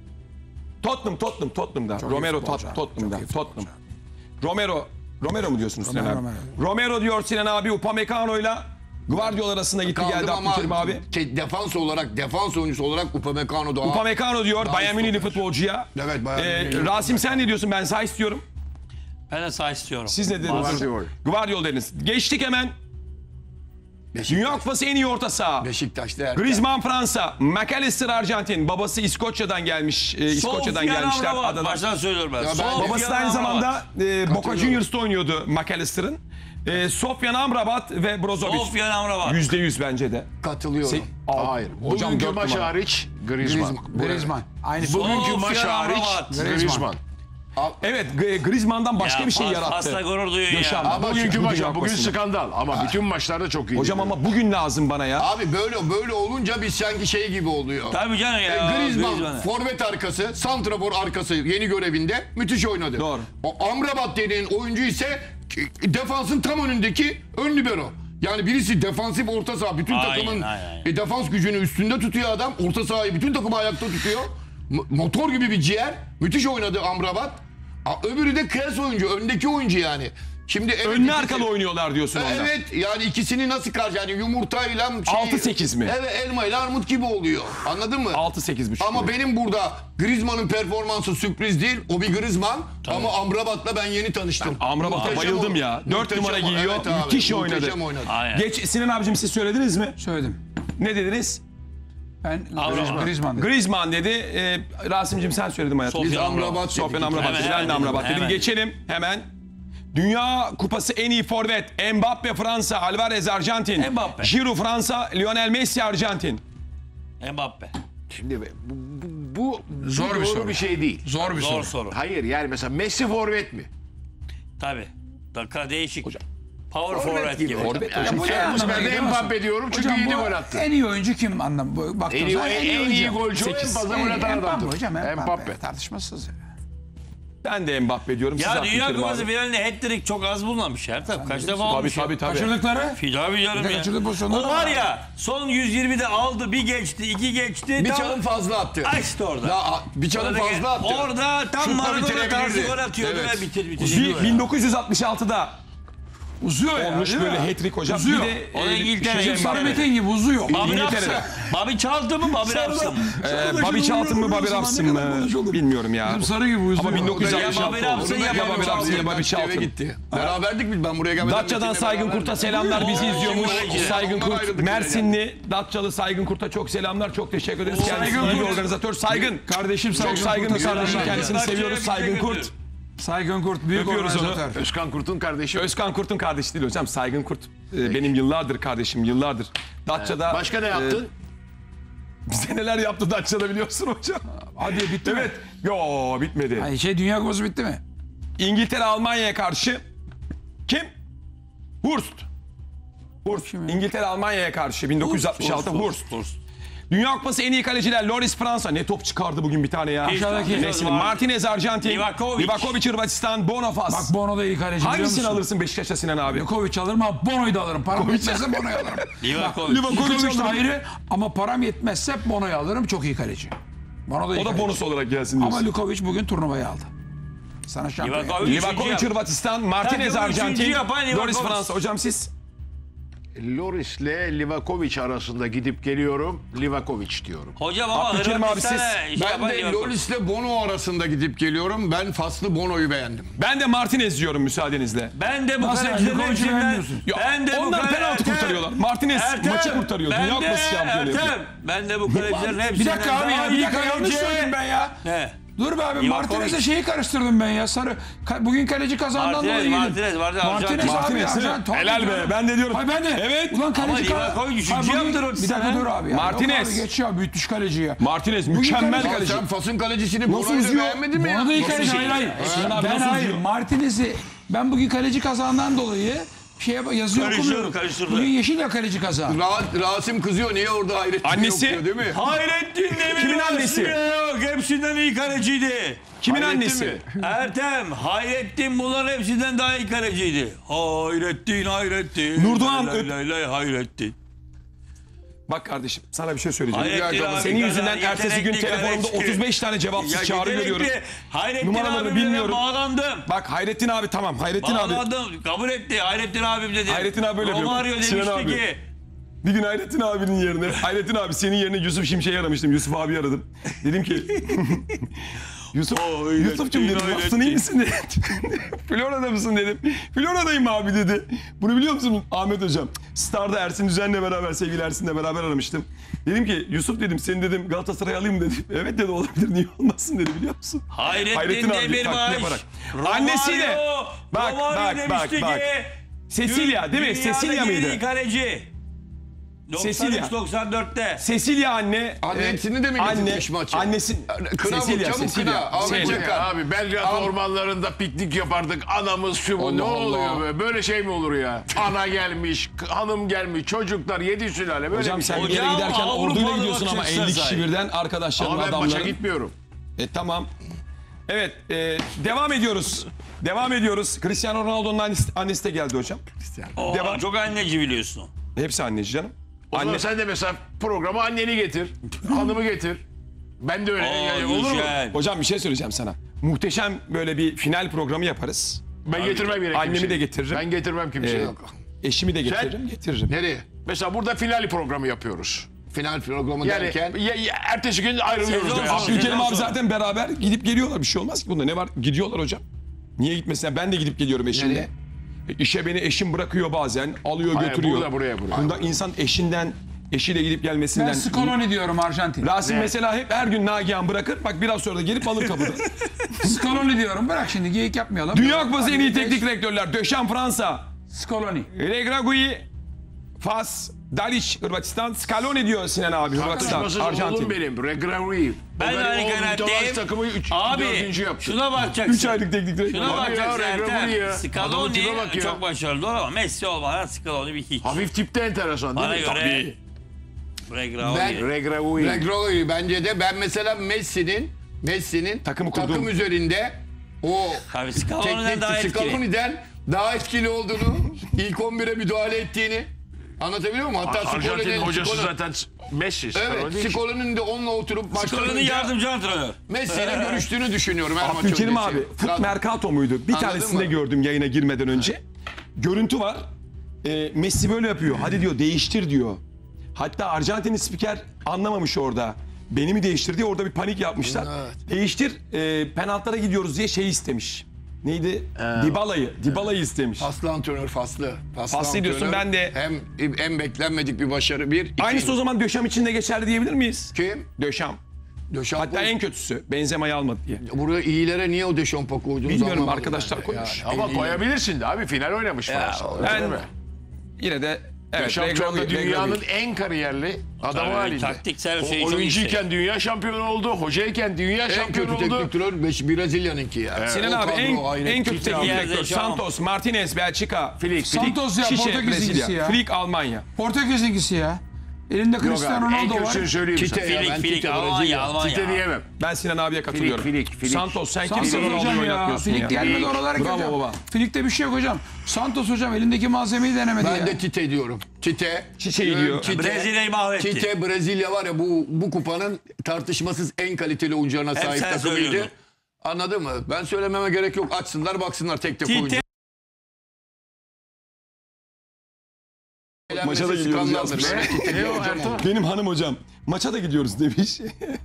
Tottenham'da. iyi Romero futbolcu abi, Tottenham'da. çok iyi futbolcu. Tottenham. Romero mu diyorsunuz Sinan Romero, abi? Romero. Romero diyor Sinan abi. Upamecano'yla Guardiola arasında gitti Kaldım geldi ama Abdülkerim abi. defans oyuncusu olarak Upamecano daha... Upamecano diyor Daha Bayern Münihli stoper. futbolcuya. Evet, Bayern Münihli. Rasim sen ne diyorsun? Ben sağ istiyorum. Ben de sağ istiyorum. Siz ne dediniz? Guardiola. Guardiola dediniz. Geçtik hemen. Dünya Kupası en iyi orta saha. Beşiktaş'ta erken. Griezmann Fransa, McAllister Arjantin. Babası İskoçya'dan gelmiş. İskoçya'dan Sofyan gelmişler. Amrabat. Adadan. Baştan söylüyorum ben. ben- Sofyan Babası da aynı Amrabat. zamanda Boca Juniors'ta oynuyordu McAllister'ın. Sofyan Amrabat ve Brozovic. Sofyan Amrabat. %100 bence de. Katılıyorum. Hayır. Hocam Bugünkü dört maç numara. hariç Griezmann. Griezmann. Aynı Bugünkü maç Sofyan hariç Amrabat. Griezmann. Evet Griezmann'dan başka bir şey yarattı. Fasla gurur duyuyor Yaşam. ya. Ama Bugünkü şu maç Dünya bugün Kupası'nda. skandal ama bütün maçlarda çok iyi. Hocam ama bugün lazım bana ya. Abi böyle olunca biz sanki şey gibi oluyor. Tabii canım ya. Griezmann forvet arkası, santrafor arkası yeni görevinde müthiş oynadı. Doğru. O Amrabat dediğin oyuncu ise defansın tam önündeki ön libero. Yani birisi defansif orta saha. Bütün Aynen, takımın aynen. defans gücünü üstünde tutuyor adam. Orta sahayı bütün takımı ayakta tutuyor. Motor gibi bir ciğer. Müthiş oynadı Amrabat. Öbürü de kıyas oyuncu. Öndeki oyuncu yani. Şimdi evet, Önlü ikisi- arkalı oynuyorlar diyorsun onda. Evet yani ikisini nasıl karşı yani yumurtayla 6-8 mi? Evet elmayla armut gibi oluyor. Anladın mı? 6-8,5 Ama gibi. benim burada Griezmann'ın performansı sürpriz değil. O bir Griezmann ama Amrabat'la ben yeni tanıştım. Amrabat'a Muhteşem bayıldım o- ya. 4 muhteşem numara o. giyiyor. Evet abi, Müthiş oynadı. muhteşem oynadı. Aynen. Geç Sinan abicim siz söylediniz mi? Söyledim. Ne dediniz? Ben Amrabat. Griezmann dedim. Griezmann dedi. Rasim'cim sen söyledin hayatım. Sofyan Biz Amrabat dedik. Sofyan Amrabat. Hemen, Ben de hemen Amrabat dedim, dedim. hemen. Geçelim hemen. Dünya Kupası en iyi forvet. Mbappe Fransa, Alvarez Arjantin. Mbappe. Giroud Fransa, Lionel Messi Arjantin. Mbappe. Şimdi bu Zor bir doğru soru. bir şey değil. Zor bir Zor soru. soru. Hayır yani mesela Messi forvet mi? Tabii. Dakika değişik. Power forward gibi. Forvet Yani hocam. bu şey ben anlamına de geliyor Mbappe musun? diyorum çünkü Hocam yeni bu gol attı. en iyi oyuncu kim anlam? Baktığınız zaman En iyi golcü en Sekiz. fazla gol atan Mbappe adamdır. hocam Mbappe. Mbappe. Tartışmasız. Ben de Mbappe diyorum. Siz Ya Abdülkerim Dünya abi. Kupası finalinde hat-trick çok az bulunmuş her tabii. Kaç defa olmuş ya? Tabii. Kaçırdıkları? Tabii canım Bir de ya. kaçırdığı pozisyonlar O da var var. ya son 120'de aldı bir geçti iki geçti. Bir tam- çalım fazla attı. Ay işte orada. Ya, bir çalım Oradaki- fazla attı. Orada tam Şutla Maradona tarzı bitirebilirdi. gol atıyordu Evet. ve bitir. 1966'da Uzuyor ya. olmuş değil mi? böyle hat-trick hocam. Uzuyor. Bir de O da İngiltere. şey, Sarı Mbappe. Metin gibi uzuyor. Bobby İngiltere. Robson. Bobby çaldı mı Bobby Robson? Bobby Charlton mı Bobby Robson mı? Bilmiyorum ya. Bizim sarı gibi uzuyor. Ama 1966 Ya Bobby Robson oldu. ya Ya Bobby Bobby Robson ya Ben Bobby eve Charlton. gitti. Beraberdik biz ben buraya gelmeden. Datça'dan Metin'le Saygın beraberdik. Kurt'a selamlar bizi izliyormuş. Buyurun. Saygın Ondan Kurt, ayrıldık Mersinli Datçalı Saygın Kurt'a çok selamlar. Çok teşekkür ederiz. Kendisi Saygın iyi bir Kurt. organizatör. Saygın. Kardeşim Çok Saygın saygın bir Kurt'a kardeşim. selamlar. Kendisini Datça'ya seviyoruz. bize Saygın götür. Kurt. Saygın Kurt büyük Öpüyoruz onu. organizatör. Özkan Kurt'un kardeşi. Özkan Kurt'un kardeşi değil hocam. Saygın Kurt. Benim yıllardır kardeşim. Yıllardır. Datça'da. Başka ne yaptın? Bize neler yaptı Datça'da biliyorsun hocam. Hadi bitti Evet. Yo bitmedi. mi? Dünya Kupası bitti mi? İngiltere Almanya'ya karşı kim? Hurst. Kim ya? İngiltere Almanya'ya karşı 1966 Hurst. Dünya Kupası en iyi kaleciler Loris Fransa. Ne top çıkardı bugün bir tane ya. Aşağıdaki. Neyse, Martinez Arjantin. Livakovic. Livakovic Hırvatistan. Bono Fas. Bak Bono da iyi kaleci biliyor Hangisini musun? alırsın Beşiktaş'ta Sinan abi? Livakovic alırım ama Bono'yu da alırım. Param yetmezse Bono'yu alırım. Livakovic. Livakovic de ayrı ama param yetmezse Bono'yu alırım. Çok iyi kaleci. Bono da iyi O da kaleci. bonus olarak gelsin diyorsun. Ama Livakovic bugün turnuvayı aldı. Sana şampiyon. Livakovic. Livakovic Hırvatistan. Martinez Takım Arjantin. üçüncü yapan Livakovic. Loris Fransa. Hocam siz? Loris'le Livakovic arasında gidip geliyorum. Livakovic diyorum. Hocam ama Abdülkerim abi Hırvatistan'a şey Ben yapan de Livakovic. Loris'le Bono arasında gidip geliyorum. Ben faslı Bono'yu beğendim. Ben de Martinez diyorum müsaadenizle. Ben de bu Nasıl yani? kalecilerin Livakovic'i hepsinden... beğenmiyorsun? Ya, Ben de bu onlar kale- penaltı Ertem, kurtarıyorlar. Martinez maçı kurtarıyor. ben Dünya de Kupası şampiyonu yapıyor. Ertem, ben de bu kalecilerin Bir hepsinden dakika abi daha ya. Bir iyi dakika yanlış kaleci. söyledim ben ya. He. Dur be abi. Livakovic. Martinez'le şeyi karıştırdım ben ya. Bugün kaleci kazandan Martinez, dolayı yedim. Martinez, Martinez abi. Martinez, Arjantin. helal be. Ben de diyorum. Hayır ben de. Evet. Ulan kaleci Ama Livakovic üçüncü Hayır, bugün- yaptı Bir dakika dur abi ya. Martinez. Yok abi, geç ya. Büyütmüş kaleci ya. Martinez mükemmel kaleci- kaleci. Sen fasın kalecisini Nasıl Bono'yu da uzuyor? beğenmedin mi ya? Bono da iyi Nasıl kaleci. şey? Hayır hayır. Sinan abi Ben nasıl hayır. uzuyor? Martinez'i ben bugün kaleci kazandan dolayı yazıyor Karıştırdı, okumuyorum. karıştırdı. Bugün Yeşilya kaleci kazan. Rasim kızıyor. Niye orada Hayrettin Annesi- yok diyor, değil mi? Hayrettin Demirbaş Kimin annesi? yok. Hepsinden iyi kaleciydi. Kimin Hayrettin annesi? mi? Ertem, Hayrettin bunların hepsinden daha iyi kaleciydi. Hayrettin. Nurdoğan Lay lay lay Hayrettin. Bak kardeşim sana bir şey söyleyeceğim. Hayrettin abi Senin yüzünden kadar ertesi gün yetenekli telefonumda kaleci. 35 tane cevapsız çağrı yetenekli. görüyorum. Hayrettin Numaralarını abimle bilmiyorum. bağlandım. Bak Hayrettin abi tamam. Hayrettin abi. Bağlandım. Kabul etti. Hayrettin abim dedi. Hayrettin abi öyle diyor. Romario Sinan demişti abi. ki. Bir gün Hayrettin abinin yerine, Hayrettin abi senin yerine Yusuf Şimşek'i aramıştım. Yusuf abi aradım. Dedim ki Yusuf'cum dedim nasılsın iyi misin dedim. Florya'da mısın dedim. Florya'dayım abi dedi. Bunu biliyor musun Ahmet hocam? Star'da Ersin Düzen'le beraber sevgili Ersin'le beraber aramıştım. Dedim ki Yusuf dedim seni dedim Galatasaray alayım mı dedim. Evet dedi olabilir niye olmasın dedi biliyor musun? Hayrettin abi taklidi Demirbaş. yaparak. Annesiyle. Bak, Romario bak, demişti bak. ki. Cecilia değil mi? Cecilia dünyadaki en iyi mıydı? kaleci. Cecilia. 93-94'te. Cecilia anne. Annesini de mi getirmiş maça? Annesi. Kıra bu, çabuk kıra. Ahmet Cecilia. Çakar. Abi Belgrad ormanlarında piknik yapardık. Anamız şu bu. Ne Allah oluyor Allah. be? Böyle şey mi olur ya? Ana gelmiş, hanım gelmiş, çocuklar 7 sülale. Böyle Hocam bir sen şey. bir yere Hocam, giderken Avrupa'da orduyla gidiyorsun ama bakacaksın 50 kişi sen. birden arkadaşların Ama ben maça adamların. gitmiyorum. Tamam. Evet devam ediyoruz. Devam ediyoruz. Cristiano Ronaldo'nun annesi de geldi hocam. Devam. Çok anneci biliyorsun. Hepsi anneci canım. O zaman Anne. sen de mesela programa anneni getir, hanımı getir. Ben de öyle. Yani olur mu? Gülşen. Hocam bir şey söyleyeceğim sana. Muhteşem böyle bir final programı yaparız. Ben getirmem yine Annemi kimseyi. de getiririm. Ben getirmem kimseyi. Eşimi de getiririm. Getiririm. Nereye? Mesela burada final programı yapıyoruz. Final programı Yani derken. ertesi gün ayrılıyoruz. Sezon yani. sonu. Abdülkerim abi sonra. zaten beraber gidip geliyorlar. Bir şey olmaz ki bunda. Ne var? Gidiyorlar hocam. Niye gitmesinler? Ben de gidip geliyorum eşimle. Nereye? İşe beni eşim bırakıyor bazen. Alıyor Hayır, götürüyor. buraya. Bunda insan eşiyle gidip gelmesinden. Ben Scaloni diyorum Arjantin. Rasim mesela hep her gün Nagihan bırakır. Bak biraz sonra da gelip alır kapıda. Scaloni diyorum. Bırak şimdi geyik yapmayalım. Dünya Kupası en iyi Hadi teknik direktörler. Deschamps Fransa. Scaloni. Regragui Fas. Dalic Hırvatistan. Scaloni diyor Sinan abi Hırvatistan. Tartışmasız oğlum Arjantin. benim. Regragui. Ben aynı kanaatteyim. Takımı 4. Abi yaptı. şuna bakacaksın. 3 aylık teknik direktör. Şuna bakacaksın ya, Regragui Ertem. ya. Adamın tipe bak Scaloni ya. çok başarılı ama Messi olmadan Scaloni bir hiç. Hafif tipte enteresan değil Bana mi? göre Regragui. Ben- Regragui. Regragui bence de ben mesela Messi'nin Takımı takım kurduğum. üzerinde o Tabii Scaloni'den daha teknik etkili. Scaloni'den daha etkili olduğunu, ilk 11'e müdahale ettiğini anlatabiliyor muyum? Hatta Arjantin Scaloni'nin hocası zaten Messi. Scaloni değil Evet, ki. Scaloni'nin de onunla oturup maçtan Scaloni önce yardımcı antrenör. Messi ile görüştüğünü düşünüyorum her maç Abdülkerim öncesi. abi. Fut Mercato muydu? Bir Anladın tanesinde mı? gördüm yayına girmeden önce. Görüntü var. Messi böyle yapıyor. Hadi diyor değiştir diyor. Hatta Arjantinli spiker anlamamış orada. Beni mi değiştir diye orada bir panik yapmışlar. Değiştir penaltılara gidiyoruz diye şey istemiş. Neydi? Dybala'yı istemiş. Faslı antrenör Faslı. Faslı diyorsun, antrenör. ben de- Hem beklenmedik bir başarı bir. iki. Aynısı o zaman Deschamps için de geçerli diyebilir miyiz? Kim? Deschamps. Deschamps. Hatta en kötüsü. Benzema'yı almadı diye. Buraya iyilere niye o Dechamps'a koydunuz Bilmiyorum, anlamadım arkadaşlar ben de. koymuş. Yani Ama en iyi- koyabilirsin de abi. Final oynamış Fransa. Ben Öyle mi? yine de evet, Deschamps şu anda Regragui. dünyanın en kariyerli adamı Tabii, halinde. taktiksel şeyi çok Oyuncuyken dünya şampiyonu oldu. Hocayken dünya En kötü şampiyonu oldu. teknik direktör Brezilya'nınki ya. Sinan O abi kadro hayret. en kötü teknik Yerde direktör. Deschamps. Santos, Martinez, Belçika. Flick. Santos ya, Şişe, Portekiz'in Brezilya. ikisi ya. Flick, Almanya. Portekiz'inkisi ya. Elinde Yok Cristiano abi, en Ronaldo var. kötüsünü söyleyeyim Tite sana. ya, ben Filik, Tite, Almanya, Brezilya. Almanya. Tite diyemem. Ben Sinan abiye katılıyorum. Filik. Santos sen Santos kimsin hocam Ronaldo'yu ya. oynatıyorsun Filik ya. gelmedi oralara ki Bravo hocam. baba. Filik'te bir şey yok hocam. Santos hocam elindeki malzemeyi denemedi Ben ya. de Tite diyorum. Tite. Çiçeği diyor. Brezilya'yı mahvetti. Tite Brezilya var ya bu kupanın tartışmasız en kaliteli oyuncularına Hep sahip sen takımıydı. söylüyordun. Anladın mı? Ben söylememe gerek yok. Açsınlar baksınlar tek tek Tite- oyuncu. Maça da gidiyoruz yazmış. Benim hanım hocam. Maça da gidiyoruz demiş.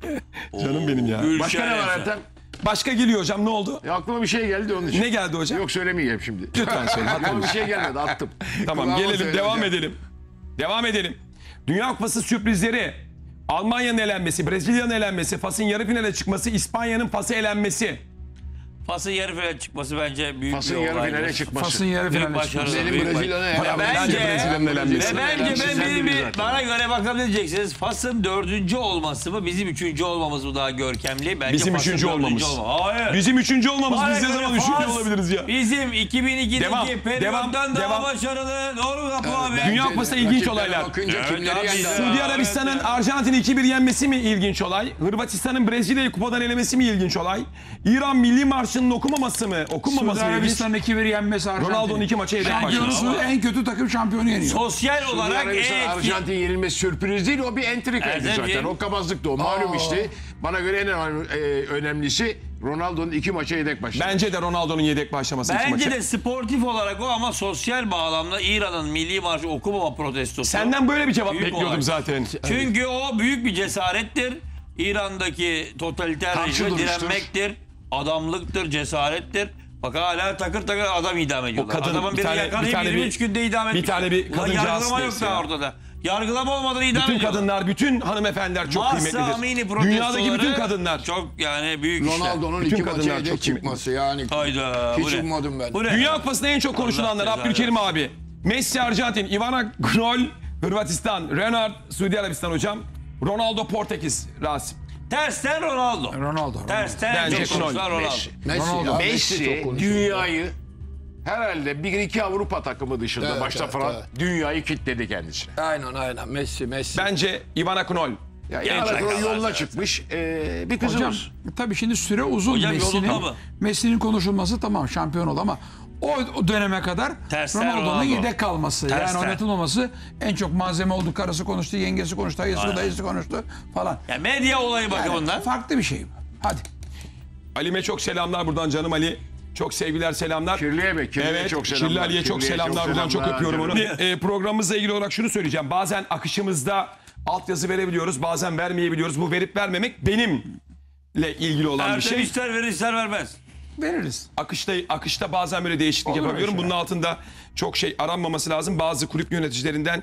Canım benim ya. Gülşen Başka ne var Efe. Ertem? Başka geliyor hocam ne oldu? Aklıma bir şey geldi onun için. Ne geldi hocam? Yok söylemeyeyim şimdi. Lütfen söyle. Aklıma hatırla. bir şey gelmedi attım. Tamam Bravo gelelim söyle devam hocam. edelim. Devam edelim. Dünya Kupası sürprizleri. Almanya'nın elenmesi, Brezilya'nın elenmesi, Fas'ın yarı finale çıkması, İspanya'nın Fas'ı elenmesi. Fas'ın yarı finale çıkması bence büyük Fas'ın bir yarı olaydır. finale çıkması. Fas'ın yarı Büyük finale başarı. çıkması. Benim Brezilya'na Ve helal. Bence Brezilya'nın elenmesi. Ve bence Sen ben de bil zaten. bana göre bakalım ne diyeceksiniz. Fas'ın 4. olması mı bizim 3. olmamız mı daha görkemli? Bence Bizim Fas'ın 3. 4. olmamız. Hayır. Bizim 3. olmamız. Bana Biz ne göre zaman 3. Fas olabiliriz ya? Bizim 2002'deki Devam, periyottan daha devam. başarılı. Doğru mu Kapı abi? Dünya Kupası'nda ilginç Rakiplere olaylar. Bakınca Evet kimleri abi, yendi? Suudi Arabistan'ın Arjantin'i 2-1 yenmesi mi ilginç olay? Hırvatistan'ın Brezilya'yı kupadan elemesi mi ilginç olay? İran milli marşının okunmaması mı? Suudi Okunmaması mı ilginç? Arabistan'ın 2-1 yenmesi Arjantin. Ronaldo'nun 2 maça yedek Şampiyonu başladı. Suudi en kötü takım şampiyonu yeniyor. Sosyal Suudi olarak Arabistan en Arjantin yenilmesi sürpriz değil. O bir entrikaydı Erdemciğim. zaten. O kabazlıktı o. Malum işte. Bana göre en önemlisi Ronaldo'nun 2 maça yedek başladı. Bence de Ronaldo'nun yedek başlaması 2 Bence maça. de sportif olarak o ama sosyal bağlamda İran'ın milli marşı okumama protestosu. Senden böyle bir cevap Büyük bekliyordum olay. zaten. Çünkü o büyük bir cesarettir. İran'daki totaliter Karşı rejime duruştur. direnmektir. Adamlıktır, cesarettir. Bak hala takır takır adam idam ediyorlar. kadın Adamın bir birini tane- yakalayıp bir tane 23 günde idam etmiş. bir tane bir Ulan kadıncağız yargılama yok neyse daha ya. ortada. Yargılama olmadan idam Bütün ediyorlar. kadınlar, bütün hanımefendiler çok Mahsa kıymetlidir. Amini protestoları Dünyadaki bütün kadınlar. çok yani büyük işler. Ronaldo'nun Bütün 2 maça kadınlar yedek çok çıkması yani. Hayda. Hiç bu ne? ummadım ben. Bu ne? Dünya Kupası'nda en çok konuşulanlar Allah Abdülkerim abi. Messi Arjantin, Ivana Gnol Hırvatistan, Renard Suudi Arabistan hocam. Ronaldo Portekiz Rasim. Tersten Ronaldo. Ronaldo. Tersten Bence çok konuşulan Ronaldo. Ronaldo. Messi, ya, Messi çok konuşuyor. dünyayı herhalde 1-2 Avrupa takımı dışında Evet, başta evet, Fransa evet. dünyayı kilitledi kendisine. Aynen Messi. Bence Ivana Gnol. Ya Genç yani arkadaşlar, yoluna evet. çıkmış bir kızımız. Hocam tabii şimdi süre uzun. Hocam yolunda mı? Messi'nin konuşulması tamam şampiyon ol ama o döneme kadar Tersten Ronaldo'nun Ronaldo. yedek kalması. Tersten. Yani oynatılmaması en çok malzeme oldu. Karısı konuştu, yengesi konuştu, Aynen. dayısı konuştu falan. Ya medya olayı bakımından. Yani farklı bir şey bu. Hadi. Ali'me çok selamlar buradan canım Ali. Çok sevgiler selamlar. Kirli'ye mi? Kirli'ye Evet, çok selamlar. Kirli Ali'ye çok Kirli'ye selamlar. çok Buradan çok selamlar öpüyorum onu. canım. Programımızla ilgili olarak şunu söyleyeceğim. Bazen akışımızda altyazı verebiliyoruz, bazen vermeyebiliyoruz. Bu verip vermemek benimle ilgili olan bir Ertem şey. ister verir ister vermez. Veririz. Akışta bazen böyle değişiklik Olur öyle yapabiliyorum. Bunun şeyler. altında çok şey aranmaması lazım. Bazı kulüp yöneticilerinden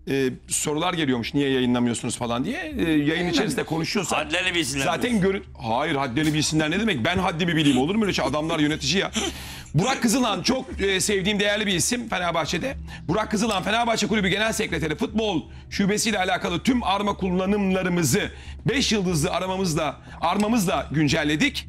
sorular geliyormuş. Niye yayınlamıyorsunuz falan diye. Yayın içerisinde konuşuyorsak. Hadlerini bilsinler. Zaten Hayır, haddini bilsinler ne demek? Ben haddimi bileyim, olur mu öyle şey? Adamlar yönetici ya. Burak Kızılan çok sevdiğim değerli bir isim Fenerbahçe'de. Burak Kızılan Fenerbahçe Kulübü Genel Sekreteri, futbol şubesiyle alakalı tüm arma kullanımlarımızı 5 yıldızlı armamızla güncelledik.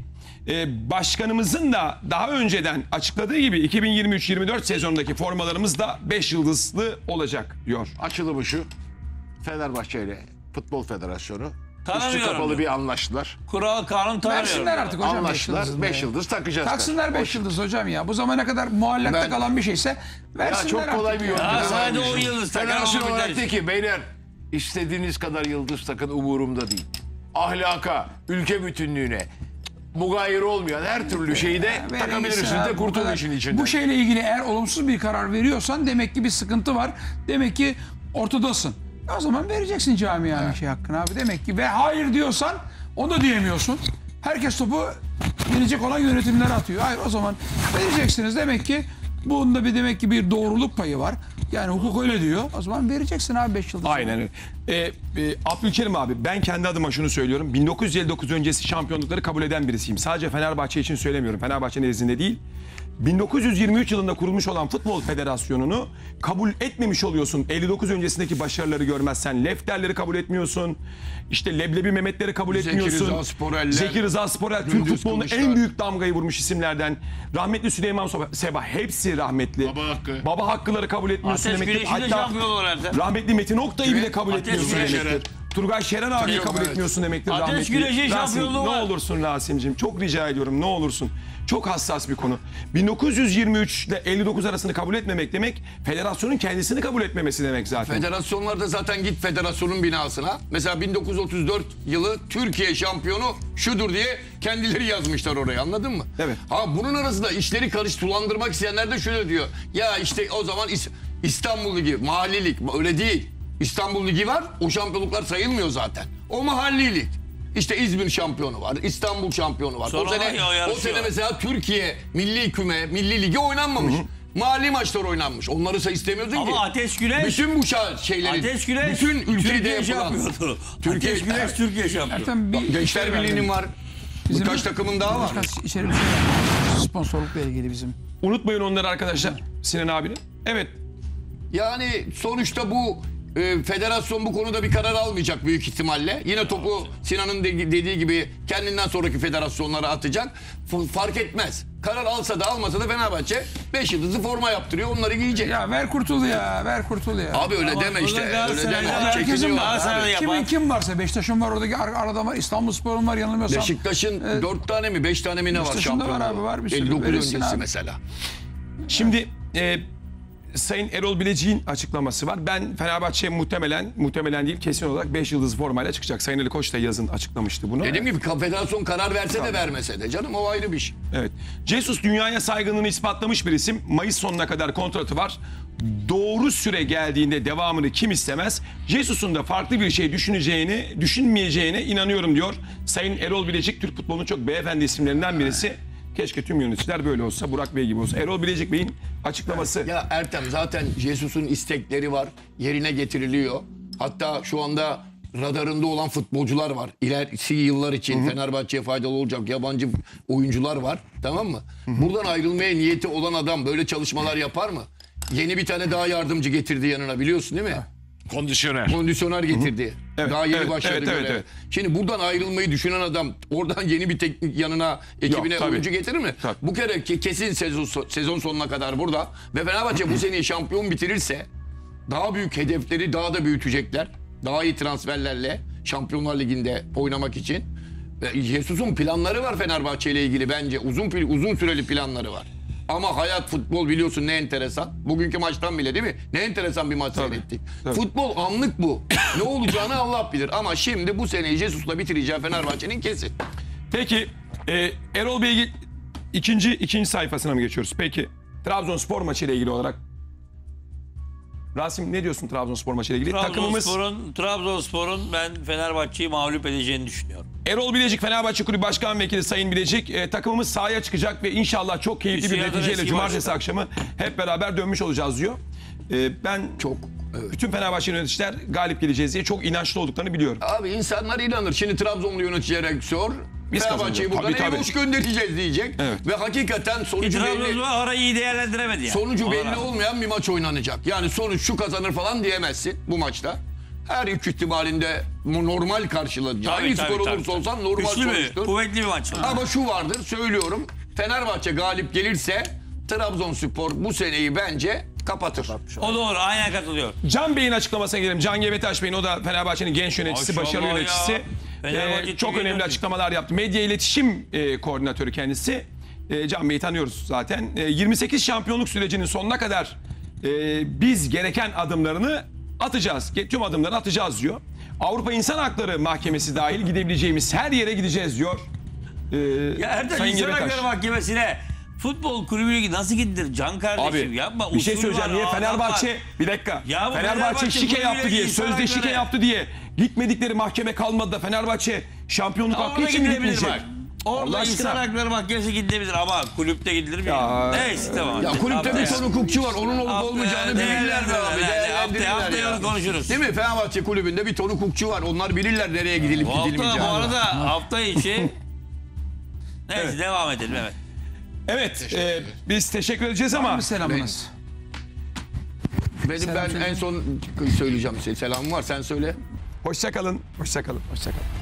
Başkanımızın da daha önceden açıkladığı gibi 2023-24 sezonundaki formalarımız da 5 yıldızlı olacak diyor. Açılımı şu. Fenerbahçe ile Futbol Federasyonu üstü Tanımıyorum kapalı diyor. bir anlaştılar. Kural kanun tanımıyorum. Versinler artık hocam 5 Anlaştılar. yıldızını. 5 yıldız takacağız. Taksınlar 5 yıldız hocam ya. Bu zamana kadar muallakta Ben- kalan bir şeyse Ya versinler çok kolay artık bir ya. yol. Ya sadece 10 yıldız takar Federasyon ama olarak biter de ki beyler istediğiniz kadar yıldız takın umurumda değil. Ahlaka, ülke bütünlüğüne mugayir olmayan her türlü şeyi de Verin takabilirsiniz gitsin de abi, bu kurtulun kadar. işin içinden. Bu şeyle ilgili eğer olumsuz bir karar veriyorsan demek ki bir sıkıntı var. Demek ki ortadasın. O zaman vereceksin camianın şey hakkını abi. Demek ki ve hayır diyorsan onu da diyemiyorsun. Herkes topu gelecek olan yönetimlere atıyor. Hayır o zaman vereceksiniz. Demek ki bunda bir doğruluk payı var. Yani hukuk öyle diyor. O zaman vereceksin abi 5 yıldız. Aynen öyle. Abdülkerim abi, ben kendi adıma şunu söylüyorum. 1959 öncesi şampiyonlukları kabul eden birisiyim. Sadece Fenerbahçe için söylemiyorum. Fenerbahçe nezdinde değil. 1923 yılında kurulmuş olan Futbol Federasyonu'nu kabul etmemiş oluyorsun. 59 öncesindeki başarıları görmezsen. Lefterleri kabul etmiyorsun. İşte Leblebi Mehmetleri kabul etmiyorsun. Rıza Sporel'ler. Zeki Rıza Sporel, Türk Gündüz futboluna Kılıçlar. en büyük damgayı vurmuş isimlerden. Rahmetli Süleyman Seba, hepsi rahmetli. Baba Hakkı. Baba Hakkıları kabul etmiyorsun Ateş demektir. Güneşi de şampiyon Ertem. rahmetli Metin Oktay'ı bile kabul Ateş etmiyorsun Güneşi. demektir. Turgay Şener abiyi Yok, kabul evet. etmiyorsun demektir Ateş rahmetli. Güneşi Rasim, şampiyonluğu ne var. olursun Rasim'cim, çok rica ediyorum, ne olursun. Çok hassas bir konu. 1923 ile 59 arasını kabul etmemek demek, federasyonun kendisini kabul etmemesi demek zaten. Federasyonlarda zaten git federasyonun binasına. Mesela 1934 yılı Türkiye şampiyonu şudur diye kendileri yazmışlar oraya, anladın mı? Evet. Ha bunun arasında işleri sulandırmak isteyenler de şöyle diyor. Ya işte o zaman İstanbul Ligi, mahalli lig, öyle değil. İstanbul Ligi var, o şampiyonluklar sayılmıyor zaten. O mahalli lig. İşte İzmir şampiyonu var, İstanbul şampiyonu var. Sonra O sene mesela Türkiye Milli Ligi oynanmamış. Mahalli maçlar oynanmış. Onları istemiyordun ki. Ama Ateş Güneş, Bütün bu şeyleri, Ateş Güneş bütün ülkede Türkiye yapılan. şampiyonu. Türkiye- Ateş Güneş Türkiye şampiyonu. Ertem bir Gençler Birliği'nin var. Bizim- Birkaç takımın daha var. Birkaç içeri bir şey var. Sponsorlukla ilgili bizim. Unutmayın onları arkadaşlar, Sinan abinin. Evet, Yani sonuçta bu federasyon bu konuda bir karar almayacak büyük ihtimalle. Yine topu Sinan'ın dediği gibi kendinden sonraki federasyonlara atacak. Fark etmez. Karar alsa da almasa da Fenerbahçe 5 yıldızlı forma yaptırıyor. Onları giyecek. Ya ver kurtul ya, ver kurtul ya. Abi öyle Ama deme işte. burada Öyle Galatasaray'da deme. herkesin Çekiliyor. var. Galatasaray'da yapar. Kim varsa Beşiktaş'ın var oradaki arada var, İstanbulspor'un var yanılmıyorsam. Beşiktaş'ın 4 tane mi 5 tane mi ne var Beşiktaş'ın da var şampiyonluğu? abi, var bir sürü. 59 Verirsin öncesi abi. mesela. şimdi Sayın Erol Bilecik'in açıklaması var. Ben Fenerbahçe muhtemelen değil, kesin olarak 5 yıldız formayla çıkacak. Sayın Ali Koç da yazın açıklamıştı bunu. Dediğim gibi federasyon karar verse de vermese de canım o ayrı bir şey. Evet. Jesus dünyaya saygınlığını ispatlamış bir isim. Mayıs sonuna kadar kontratı var. Doğru süre geldiğinde devamını kim istemez? Jesus'un da farklı bir şey düşünmeyeceğine inanıyorum diyor. Sayın Erol Bilecik, Türk futbolunun çok beyefendi isimlerinden birisi. Keşke tüm yöneticiler böyle olsa, Burak Bey gibi olsa. Erol Bilecik Bey'in açıklaması. Ya Ertem zaten Jesus'un istekleri var. Yerine getiriliyor. Hatta şu anda radarında olan futbolcular var. İlerisi yıllar için Fenerbahçe'ye faydalı olacak yabancı oyuncular var. Tamam mı? Buradan ayrılmaya niyeti olan adam böyle çalışmalar yapar mı? Yeni bir tane daha yardımcı getirdi yanına, biliyorsun değil mi? Kondisyoner getirdi. Evet, Daha yeni evet, başladı evet, göreve. evet. Şimdi buradan ayrılmayı düşünen adam oradan yeni bir teknik yanına ekibine tabii. oyuncu getirir mi? Tabii. Bu kere kesin sezon sonuna kadar burada ve Fenerbahçe bu seneyi şampiyon bitirirse daha büyük hedefleri daha da büyütecekler. Daha iyi transferlerle Şampiyonlar Ligi'nde oynamak için. Ve Jesus'un planları var Fenerbahçe ile ilgili bence. Uzun süreli planları var. Ama hayat, futbol biliyorsun ne enteresan. Bugünkü maçtan bile değil mi? Ne enteresan bir maç seyrettik. tabii. Futbol anlık bu. Ne olacağını Allah bilir. Ama şimdi bu seneyi Jesus'la bitireceği Fenerbahçe'nin kesin. Peki Erol Bey ikinci sayfasına mı geçiyoruz? Peki Trabzonspor maçı ile ilgili olarak Rasim ne diyorsun Trabzonspor maçı ile ilgili? Trabzonspor'un ben Fenerbahçe'yi mağlup edeceğini düşünüyorum. Erol Bilecik, Fenerbahçe Kulübü Başkan Vekili Sayın Bilecik, takımımız sahaya çıkacak ve inşallah çok keyifli bir Hüseyin Adana neticeyle eski cumartesi başkan. akşamı hep beraber dönmüş olacağız diyor. Ben bütün Fenerbahçe yöneticiler galip geleceğiz diye çok inançlı olduklarını biliyorum. Abi insanlar inanır. Şimdi Trabzonlu yöneticilere sor. Biz Fenerbahçe'yi kazanacağız. buradan Tabii, boş göndereceğiz diyecek. Evet. Ve hakikaten sonucu belli. Trabzonspor arayı iyi değerlendiremedi yani. Sonucu Ona belli rağmen. olmayan bir maç oynanacak. Yani sonuç şu kazanır falan diyemezsin bu maçta. Her üç ihtimalinde normal karşılanacak. Hangi skor olursa olsan normal Güçlü bir, sonuçtur. kuvvetli bir maç. Ama şu vardır söylüyorum. Fenerbahçe galip gelirse Trabzonspor bu seneyi bence kapatır. O doğru, aynen katılıyor. Can Bey'in açıklamasına gelelim. Can Gebetaş Bey'in, o da Fenerbahçe'nin genç yöneticisi, Maşallah başarılı ya. yöneticisi. Fenerbahçe Çok çok önemli önemli. açıklamalar yaptı. Medya iletişim koordinatörü kendisi. Can Bey'i tanıyoruz zaten. 28 şampiyonluk sürecinin sonuna kadar biz gereken adımlarını atacağız. Tüm adımları atacağız diyor. Avrupa İnsan Hakları Mahkemesi dahil gidebileceğimiz her yere gideceğiz diyor. Ya Ertem Sayın İnsan Gebetaş. Hakları Mahkemesi'ne futbol kulübü nasıl gidilir Can kardeşim? Abi Yapma. bir şey usul söyleyeceğim. var, Niye adam Fenerbahçe var. bir dakika. Ya bu Fenerbahçe Fenerbahçe şike kulübüyle yaptı diye, insan sözde şike hakları- yaptı diye gitmedikleri mahkeme kalmadı da Fenerbahçe şampiyonluk hakkı Orada için mi gidilebilir gitmeyecek? bak. Allah Orada aşkına. İnsan Hakları Mahkemesi gidilebilir ama kulüpte gidilir mi? Ya. Neyse tamam. Ya kulüpte bir ton hukukçu var. Onun olup olmayacağını bilirler be abi. Değerlendirirler Haftaya ya. konuşuruz. Değil mi? Fenerbahçe kulübünde bir ton hukukçu var. Onlar bilirler nereye gidilip Bu gidilmeyeceğini. arada hafta içi neyse devam edelim evet. Evet, biz teşekkür edeceğiz ama Ama selamınız. Ben en son söyleyeceğim. Selamım var, sen söyle. hoşça kalın. Hoşça kalın. Hoşça kalın.